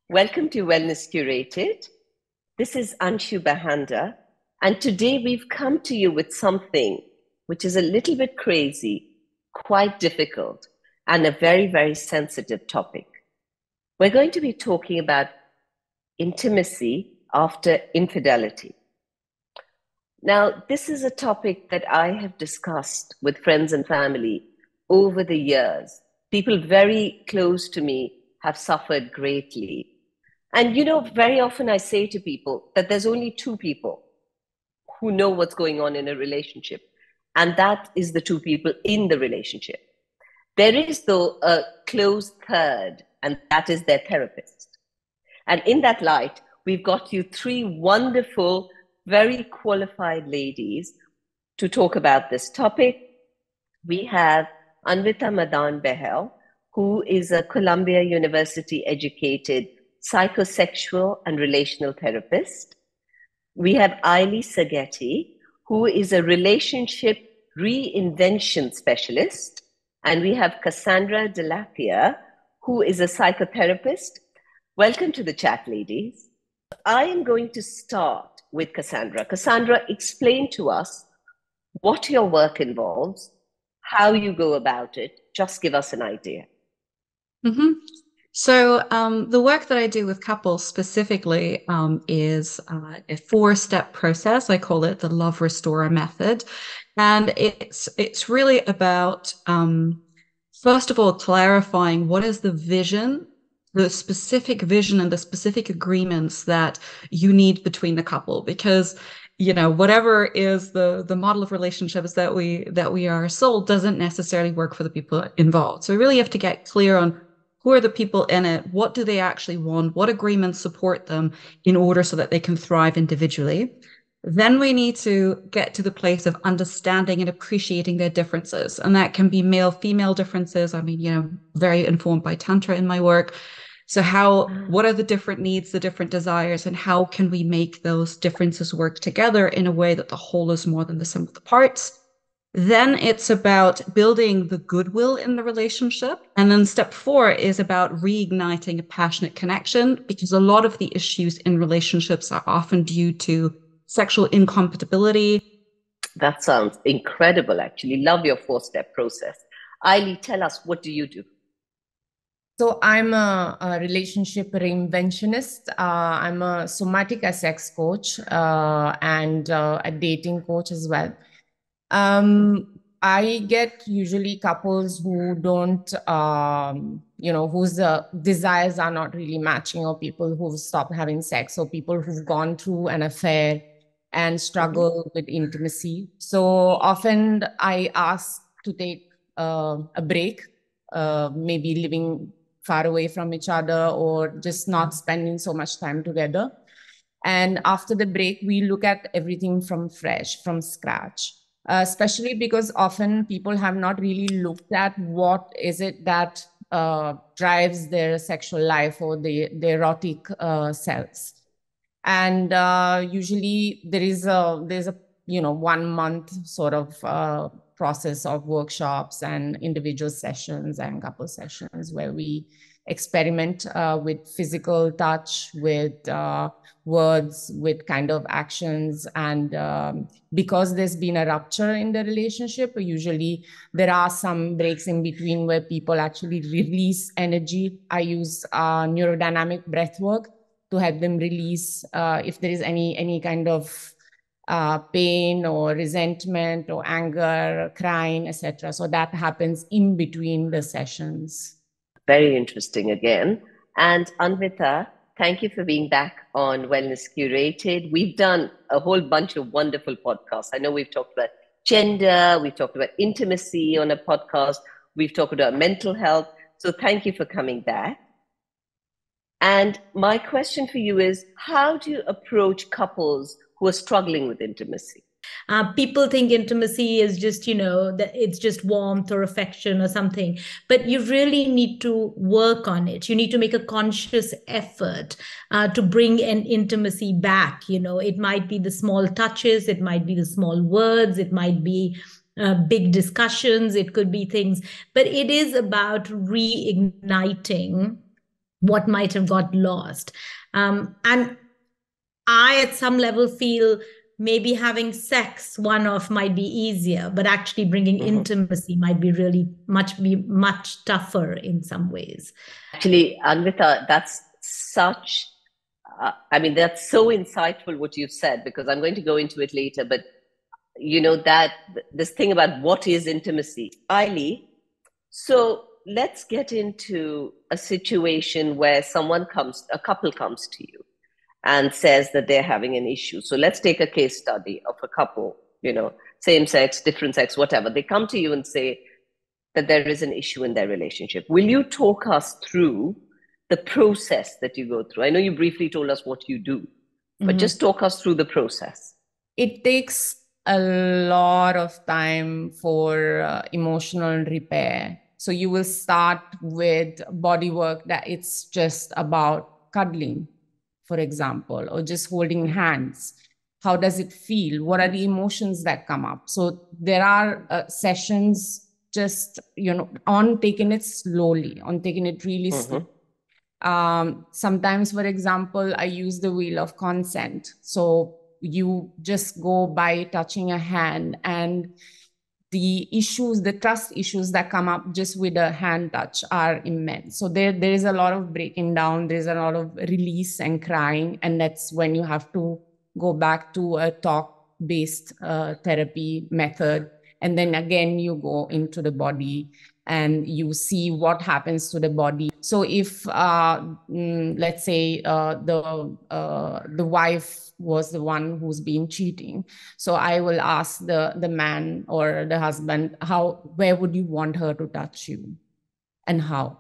Welcome to Wellness Curated. This is Anshu Bahanda, and today we've come to you with something which is a little bit crazy, quite difficult, and a very, very sensitive topic. We're going to be talking about intimacy after infidelity. Now, this is a topic that I have discussed with friends and family over the years. People very close to me have suffered greatly. And very often I say to people that there's only two people who know what's going on in a relationship, and that is the two people in the relationship. There is, though, a close third, and that is their therapist. And in that light, we've got you three wonderful, very qualified ladies to talk about this topic. We have Anvita Madan-Bahel, who is a Columbia University educated psychosexual and relational therapist. We have Aili Seghetti, who is a relationship reinvention specialist. And we have Cassandra, who is a psychotherapist. Welcome to the chat, ladies. I am going to start with Cassandra. Cassandra, explain to us what your work involves, how you go about it. Just give us an idea. Mm-hmm. So the work that I do with couples specifically is a four-step process. I call it the Love Restorer method. And it's really about, first of all, clarifying what is the vision, the specific vision and the specific agreements that you need between the couple. Because whatever is the model of relationships that we are sold doesn't necessarily work for the people involved. So we really have to get clear on who are the people in it? What do they actually want? What agreements support them in order so that they can thrive individually? Then we need to get to the place of understanding and appreciating their differences. And that can be male-female differences. I mean, very informed by Tantra in my work. So what are the different needs, the different desires, and how can we make those differences work together in a way that the whole is more than the sum of the parts? Then it's about building the goodwill in the relationship. And then step 4 is about reigniting a passionate connection, because a lot of the issues in relationships are often due to sexual incompatibility. That sounds incredible, actually. Love your 4-step process. Aili, tell us, what do you do? So I'm a relationship reinventionist. I'm a somatic sex coach and a dating coach as well. I get usually couples who don't, whose desires are not really matching, or people who've stopped having sex, or people who've gone through an affair and struggle with intimacy. So often I ask to take a break, maybe living far away from each other or just not spending so much time together. And after the break, we look at everything from scratch. Especially because often people have not really looked at what is it that drives their sexual life or the erotic selves. And usually there's a 1 month sort of process of workshops and individual sessions and couple sessions where we experiment with physical touch, with words, with kind of actions. And because there's been a rupture in the relationship, usually there are some breaks in between where people actually release energy. I use neurodynamic breath work to help them release if there is any kind of pain or resentment or anger, crying, etc. So that happens in between the sessions. Very interesting again. And Anvita, thank you for being back on Wellness Curated. We've done a whole bunch of wonderful podcasts. I know we've talked about gender, we've talked about intimacy on a podcast, we've talked about mental health. So thank you for coming back. And my question for you is, how do you approach couples who are struggling with intimacy? People think intimacy is just, that it's just warmth or affection or something, but you really need to work on it. You need to make a conscious effort to bring an intimacy back. It might be the small touches, it might be the small words, it might be big discussions, it could be things, but it is about reigniting what might have got lost. And I, at some level, feel maybe having sex one-off might be easier, but actually bringing intimacy might be much tougher in some ways. Actually, Anvita, that's such, that's so insightful what you've said, because I'm going to go into it later, but that this thing about what is intimacy. Aili, so let's get into a situation where a couple comes to you and says that they're having an issue. So let's take a case study of a couple, same sex, different sex, whatever. They come to you and say that there is an issue in their relationship. Will you talk us through the process that you go through? I know you briefly told us what you do, but just talk us through the process. It takes a lot of time for emotional repair. So you will start with body work that it's just about cuddling, for example, or just holding hands. How does it feel? What are the emotions that come up? So there are sessions just, on taking it slowly, on taking it really slow. Sometimes, for example, I use the wheel of consent. So you just go by touching a hand, and the trust issues that come up just with a hand touch are immense. So there is a lot of breaking down, there's a lot of release and crying, and that's when you have to go back to a talk-based therapy method. And then again, you go into the body and you see what happens to the body. So if, let's say, the wife was the one who's been cheating, so I will ask the man or the husband, where would you want her to touch you, and how?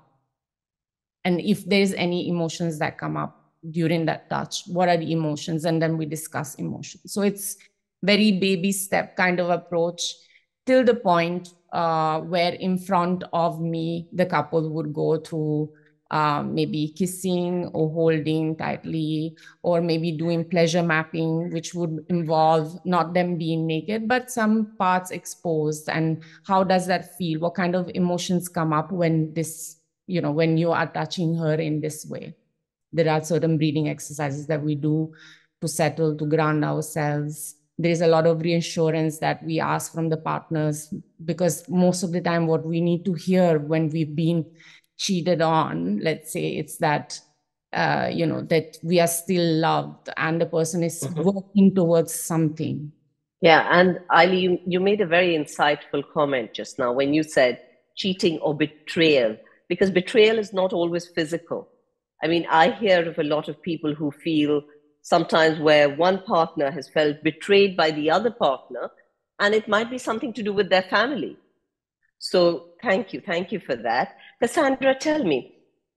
And if there's any emotions that come up during that touch, what are the emotions? And then we discuss emotions. So it's very baby step kind of approach, till the point where in front of me, the couple would go through maybe kissing or holding tightly, or maybe doing pleasure mapping, which would involve not them being naked, but some parts exposed. And how does that feel? What kind of emotions come up when when you are touching her in this way? There are certain breathing exercises that we do to settle, to ground ourselves. There's a lot of reassurance that we ask from the partners, because most of the time what we need to hear when we've been cheated on, let's say, it's that, that we are still loved and the person is working towards something. Yeah, and Aili, you made a very insightful comment just now when you said cheating or betrayal, because betrayal is not always physical. I mean, I hear of a lot of people who feel sometimes where one partner has felt betrayed by the other partner, and it might be something to do with their family. So thank you for that. Cassandra, tell me,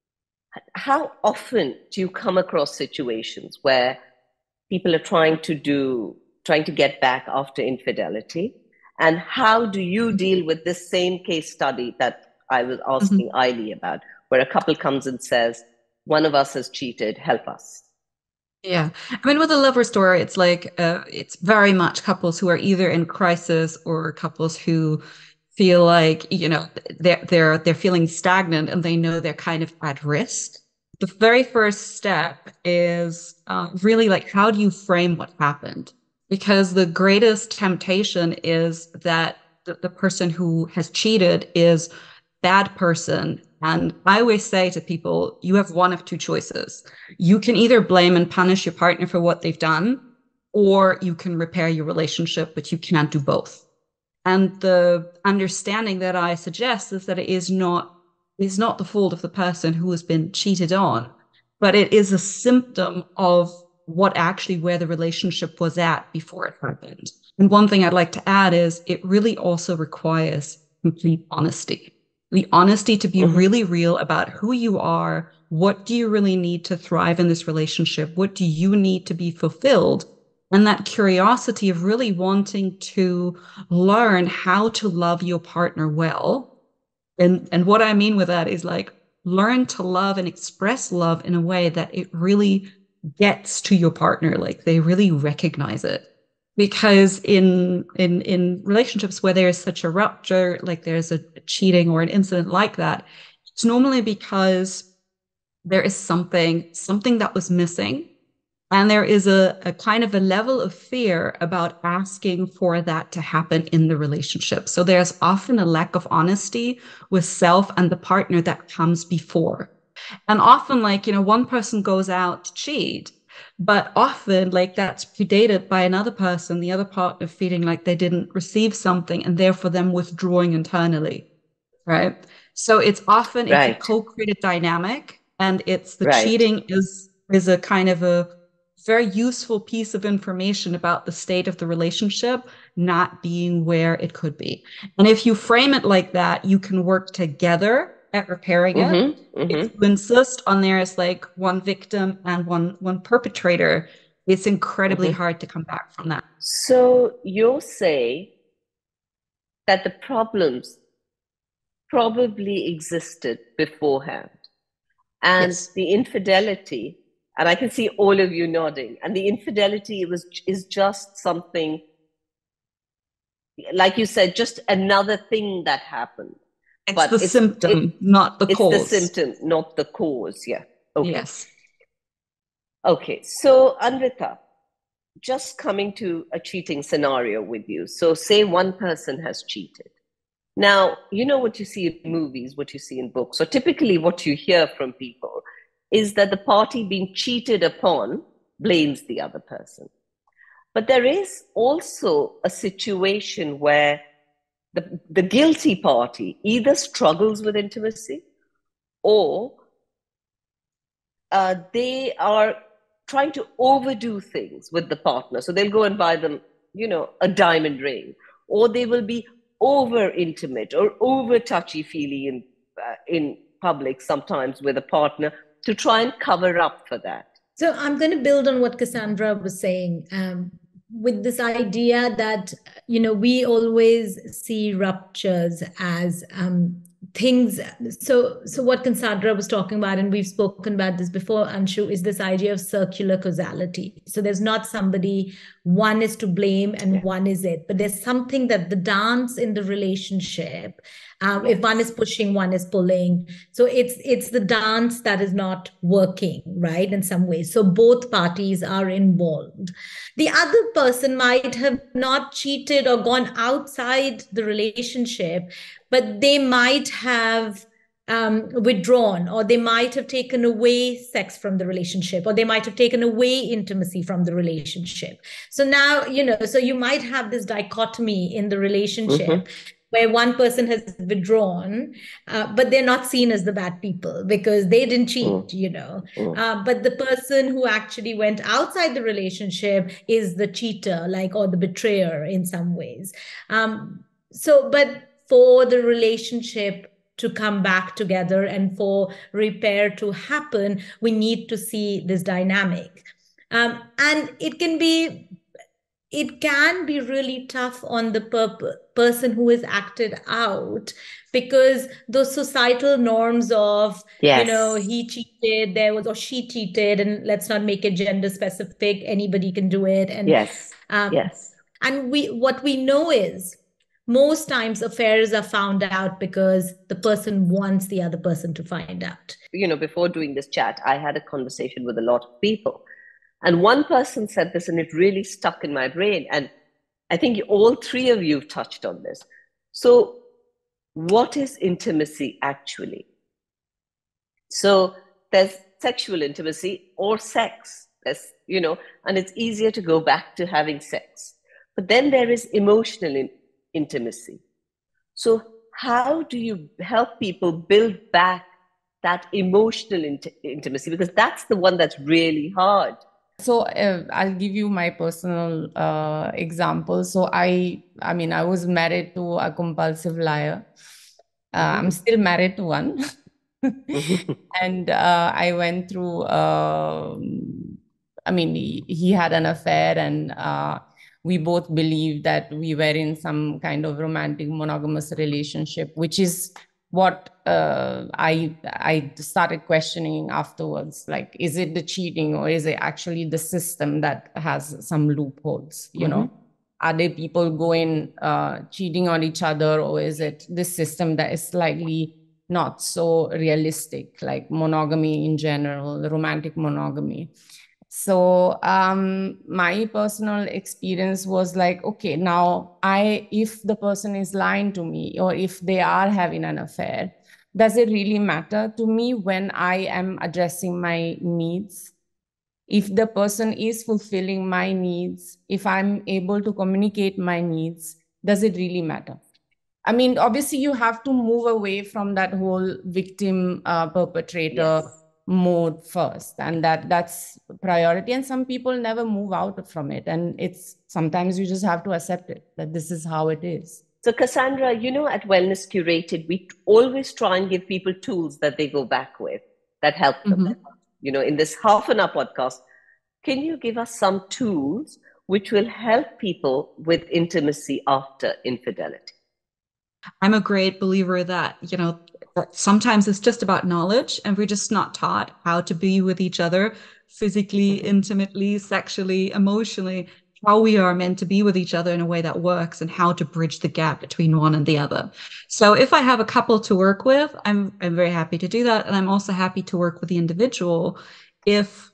how often do you come across situations where people are trying to get back after infidelity? And how do you deal with this same case study that I was asking Aili about, where a couple comes and says, one of us has cheated, help us? Yeah. I mean, with a love restore, it's like, it's very much couples who are either in crisis or couples who feel like, they're feeling stagnant and they know they're kind of at risk. The very first step is really like, how do you frame what happened? Because the greatest temptation is that the person who has cheated is bad person. And I always say to people, you have one of two choices. You can either blame and punish your partner for what they've done, or you can repair your relationship, but you can't do both. And the understanding that I suggest is that it is not the fault of the person who has been cheated on, but it is a symptom of where the relationship was at before it happened. And one thing I'd like to add is it really also requires complete honesty. The honesty to be really real about who you are. What do you really need to thrive in this relationship? What do you need to be fulfilled? And that curiosity of really wanting to learn how to love your partner well. And what I mean with that is like, learn to love and express love in a way that it really gets to your partner, like they really recognize it. Because in relationships where there's such a rupture, like there's a cheating or an incident like that, it's normally because there is something that was missing. And there is a kind of a level of fear about asking for that to happen in the relationship. So there's often a lack of honesty with self and the partner that comes before. And often, like, one person goes out to cheat, but often, like, that's predated by another person, the other partner feeling like they didn't receive something and therefore them withdrawing internally, right? So it's often, it's a Right. co-created dynamic, and it's the Right. cheating is a kind of a very useful piece of information about the state of the relationship not being where it could be. And if you frame it like that, you can work together at repairing it. If you insist on there is like one victim and one perpetrator, it's incredibly hard to come back from that. So you're saying that the problems probably existed beforehand, and Yes. the infidelity, and I can see all of you nodding, and the infidelity is just something, like you said, just another thing that happened. It's the symptom, not the cause. It's the symptom, not the cause. Yeah. Okay. Yes. Okay. So, Anvita, just coming to a cheating scenario with you. So, say one person has cheated. Now, you know what you see in movies, what you see in books, or typically what you hear from people is that the party being cheated upon blames the other person. But there is also a situation where the guilty party either struggles with intimacy or they are trying to overdo things with the partner. So they'll go and buy them, a diamond ring, or they will be over intimate or over touchy-feely in public sometimes with a partner to try and cover up for that. So I'm going to build on what Cassandra was saying, with this idea that, we always see ruptures as things. So what Cassandra was talking about, and we've spoken about this before, Anshu, is this idea of circular causality. So there's not somebody, one is to blame and one is it, but there's something that the dance in the relationship, if one is pushing, one is pulling. So it's the dance that is not working, right, in some ways. So both parties are involved. The other person might have not cheated or gone outside the relationship, but they might have withdrawn, or they might have taken away sex from the relationship, or they might have taken away intimacy from the relationship. So now, so you might have this dichotomy in the relationship where one person has withdrawn, but they're not seen as the bad people because they didn't cheat, but the person who actually went outside the relationship is the cheater, or the betrayer in some ways. But for the relationship to come back together and for repair to happen, we need to see this dynamic. And it can be really tough on the person who is acted out, because those societal norms of, he cheated, or she cheated, and let's not make it gender specific, anybody can do it. And and what we know is, most times affairs are found out because the person wants the other person to find out. Before doing this chat, I had a conversation with a lot of people. And one person said this, and it really stuck in my brain. And I think all three of you have touched on this. So what is intimacy actually? So there's sexual intimacy or sex, and it's easier to go back to having sex. But then there is emotional intimacy. So how do you help people build back that emotional intimacy? Because that's the one that's really hard. So I'll give you my personal example. So I was married to a compulsive liar. I'm still married to one. And I went through, he had an affair, and we both believed that we were in some kind of romantic monogamous relationship, which is what I started questioning afterwards. Like, is it the cheating, or is it actually the system that has some loopholes? Are there people going cheating on each other, or is it this system that is slightly not so realistic, like monogamy in general, romantic monogamy. So my personal experience was like, okay, now if the person is lying to me or if they are having an affair, does it really matter to me when I am addressing my needs? If the person is fulfilling my needs, if I'm able to communicate my needs, does it really matter? I mean, obviously, you have to move away from that whole victim perpetrator mode first, and that's priority. And some people never move out from it, and it's sometimes you just have to accept it that this is how it is. So, Cassandra, at Wellness Curated, we always try and give people tools that they go back with that help them. In this half an hour podcast, can you give us some tools which will help people with intimacy after infidelity? I'm a great believer that, that sometimes it's just about knowledge, and we're just not taught how to be with each other physically, intimately, sexually, emotionally, how we are meant to be with each other in a way that works, and how to bridge the gap between one and the other. So if I have a couple to work with, I'm very happy to do that. And I'm also happy to work with the individual if,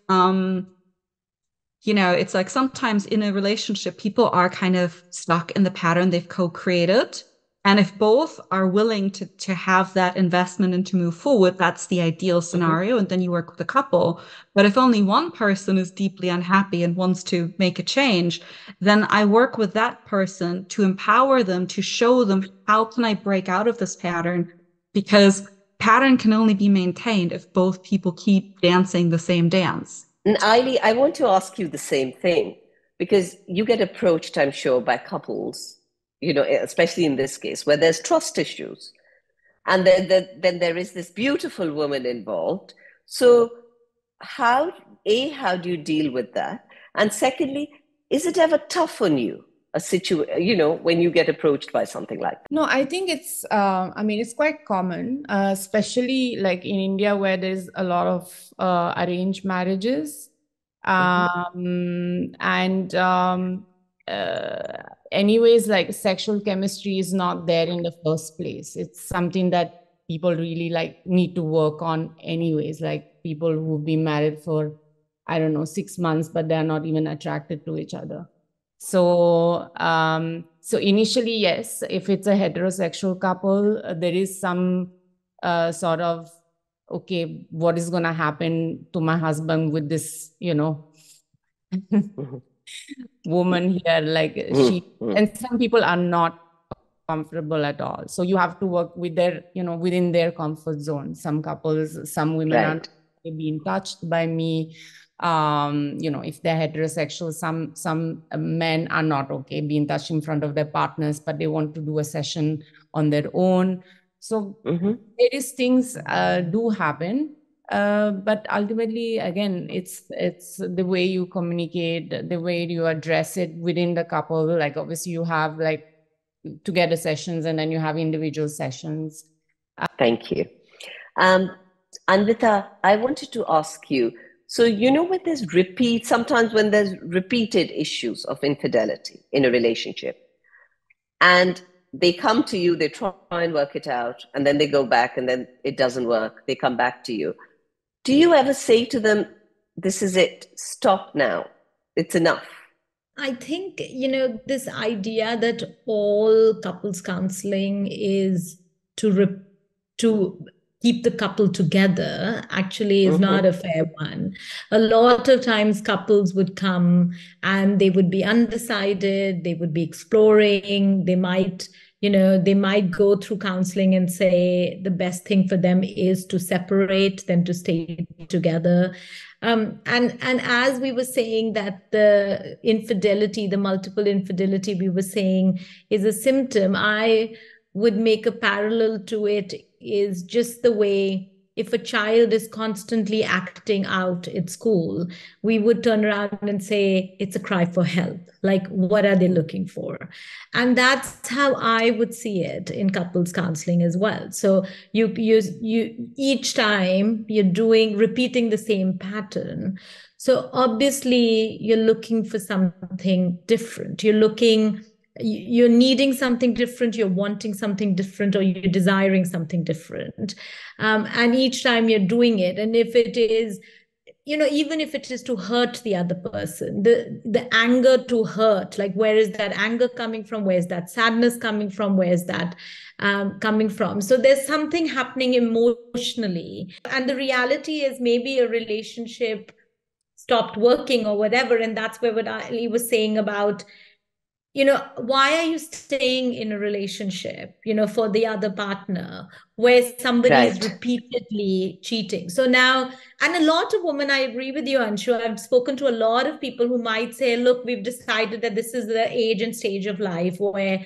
it's like sometimes in a relationship, people are kind of stuck in the pattern they've co-created. And if both are willing to have that investment and to move forward, that's the ideal scenario. And then you work with a couple. But if only one person is deeply unhappy and wants to make a change, then I work with that person to empower them, to show them, how can I break out of this pattern? Because pattern can only be maintained if both people keep dancing the same dance. And Aili, I want to ask you the same thing, because you get approached, I'm sure, by couples, especially in this case, where there's trust issues. And then there is this beautiful woman involved. So how do you deal with that? And secondly, is it ever tough on you, when you get approached by something like that? No, I think it's quite common, especially like in India, where there's a lot of arranged marriages. Anyways, like sexual chemistry is not there in the first place. It's something that people really need to work on anyways, like people who've been married for, 6 months, but they're not even attracted to each other. So initially, yes, if it's a heterosexual couple, there is some sort of, okay, what is going to happen to my husband with this, woman here, and some people are not comfortable at all. So you have to work with their, within their comfort zone. Some couples, some women are being touched by me. If they're heterosexual, some men are not okay being touched in front of their partners, but they want to do a session on their own. So various things do happen. But ultimately, again, it's the way you communicate, the way you address it within the couple. Like obviously you have together sessions, and then you have individual sessions. Thank you. Anvita, I wanted to ask you, so with this sometimes when there's repeated issues of infidelity in a relationship, and they come to you, they try and work it out, and then they go back, and then it doesn't work, they come back to you. Do you ever say to them, this is it, stop now, it's enough? I think, this idea that all couples counseling is to keep the couple together actually is not a fair one. A lot of times couples would come and they would be undecided, they would be exploring, they might go through counseling and say the best thing for them is to separate than to stay together. And as we were saying that the infidelity, the multiple infidelity we were saying is a symptom, I would make a parallel to it is just the way if a child is constantly acting out at school, we would turn around and say, it's a cry for help. Like, what are they looking for? And that's how I would see it in couples counseling as well. So you each time you're repeating the same pattern. So obviously you're looking for something different. You're looking you're needing something different, you're wanting something different, or you're desiring something different. And each time you're doing it, and if it is, even if it is to hurt the other person, the anger to hurt, like, where is that anger coming from? Where's that sadness coming from? Where's that coming from? So there's something happening emotionally. And the reality is maybe a relationship stopped working or whatever. And that's where what Aili was saying about, why are you staying in a relationship, for the other partner, where somebody is repeatedly cheating? So now, and a lot of women, I agree with you, Anshu, I've spoken to a lot of people who might say, look, we've decided that this is the age and stage of life where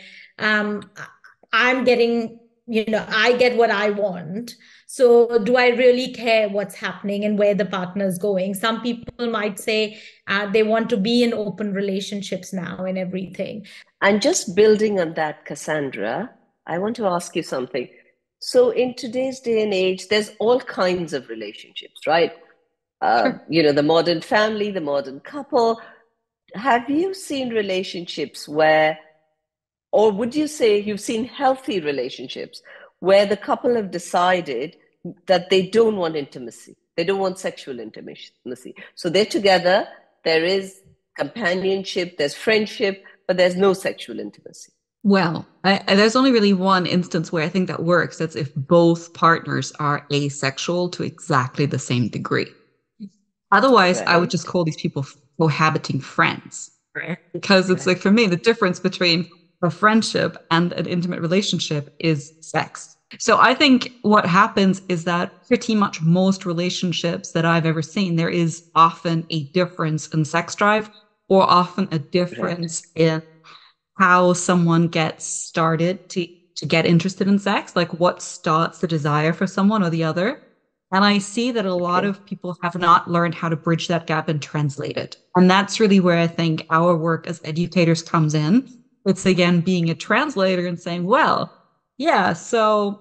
I'm getting, I get what I want. So do I really care what's happening and where the partner is going? Some people might say they want to be in open relationships now and everything. And just building on that, Cassandra, I want to ask you something. So in today's day and age, there's all kinds of relationships, right? Sure. The modern family, the modern couple. Have you seen relationships where, or would you say you've seen healthy relationships where the couple have decided that they don't want intimacy? They don't want sexual intimacy. So they're together, there is companionship, there's friendship, but there's no sexual intimacy. Well, there's only really one instance where I think that works. That's if both partners are asexual to exactly the same degree. Otherwise, I would just call these people cohabiting friends, right? Because it's like, for me, the difference between a friendship and an intimate relationship is sex. So I think what happens is that pretty much most relationships that I've ever seen, there is often a difference in sex drive, or often a difference in how someone gets started to get interested in sex, like what starts the desire for someone or the other. And I see that a lot of people have not learned how to bridge that gap and translate it. And that's really where I think our work as educators comes in. It's, again, being a translator and saying, well, yeah, so,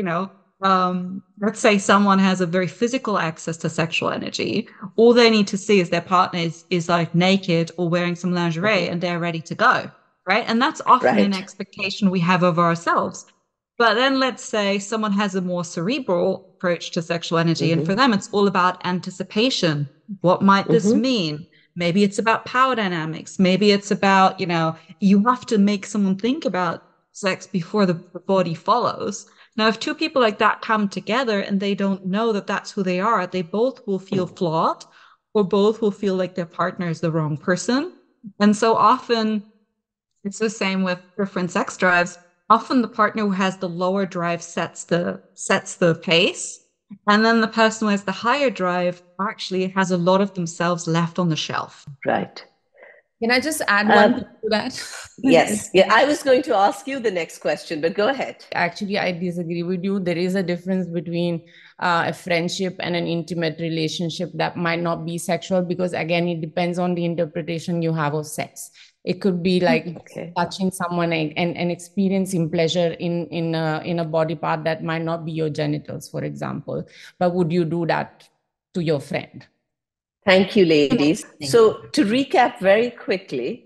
let's say someone has a very physical access to sexual energy. All they need to see is their partner is like naked or wearing some lingerie and they're ready to go, right? And that's often an expectation we have of ourselves. But then let's say someone has a more cerebral approach to sexual energy, and for them, it's all about anticipation. What might this mean? Maybe it's about power dynamics. Maybe it's about, you have to make someone think about sex before the body follows. Now, if two people like that come together and they don't know that that's who they are, they both will feel flawed, or both will feel like their partner is the wrong person. And so often it's the same with different sex drives. Often the partner who has the lower drive sets the pace. And then the person who has the higher drive actually has a lot of themselves left on the shelf. Right. Can I just add one thing to that? Yes. Yeah, I was going to ask you the next question, but go ahead. Actually, I disagree with you. There is a difference between a friendship and an intimate relationship that might not be sexual, because, again, it depends on the interpretation you have of sex. It could be like touching someone and experiencing pleasure in a body part that might not be your genitals, for example. But would you do that to your friend? Thank you, ladies. So to recap very quickly,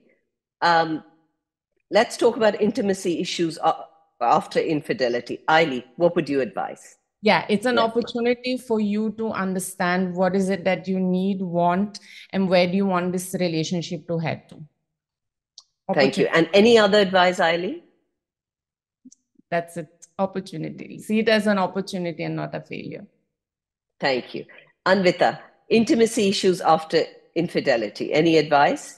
let's talk about intimacy issues after infidelity. Aili, what would you advise? Yeah, it's an opportunity for you to understand what is it that you need, want, and where do you want this relationship to head to. Thank you. And any other advice, Aili? That's it. Opportunity. See it as an opportunity and not a failure. Thank you. Anvita, intimacy issues after infidelity. Any advice?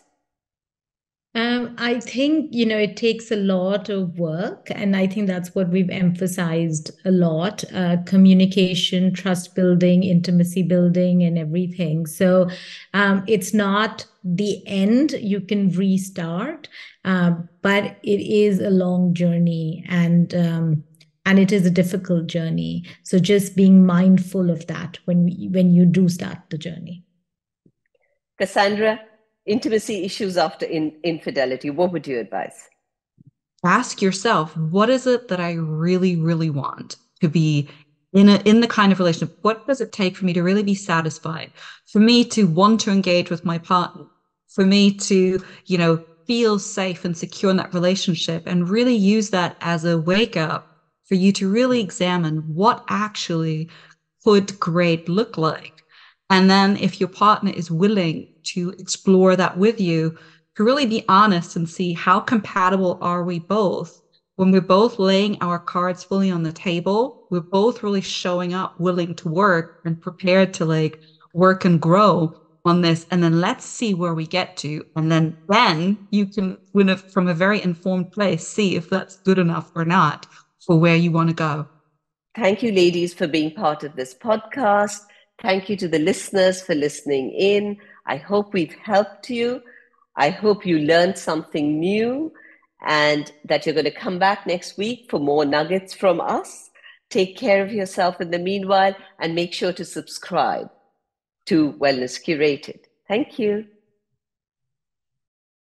I think, it takes a lot of work, and I think that's what we've emphasized a lot, communication, trust building, intimacy building, and everything. So it's not the end. You can restart, but it is a long journey, and it is a difficult journey. So just being mindful of that when you do start the journey. Cassandra, intimacy issues after infidelity, what would you advise? Ask yourself, what is it that I really, really want to be in the kind of relationship? What does it take for me to really be satisfied? For me to want to engage with my partner? For me to, feel safe and secure in that relationship, and really use that as a wake up for you to really examine what actually could great look like. And then if your partner is willing to explore that with you, to really be honest and see how compatible are we both. When we're both laying our cards fully on the table, we're both really showing up willing to work and prepared to like work and grow on this. And then let's see where we get to. And then you can, from a very informed place, see if that's good enough or not for where you want to go. Thank you, ladies, for being part of this podcast. Thank you to the listeners for listening in. I hope we've helped you. I hope you learned something new and that you're going to come back next week for more nuggets from us. Take care of yourself in the meanwhile and make sure to subscribe to Wellness Curated. Thank you.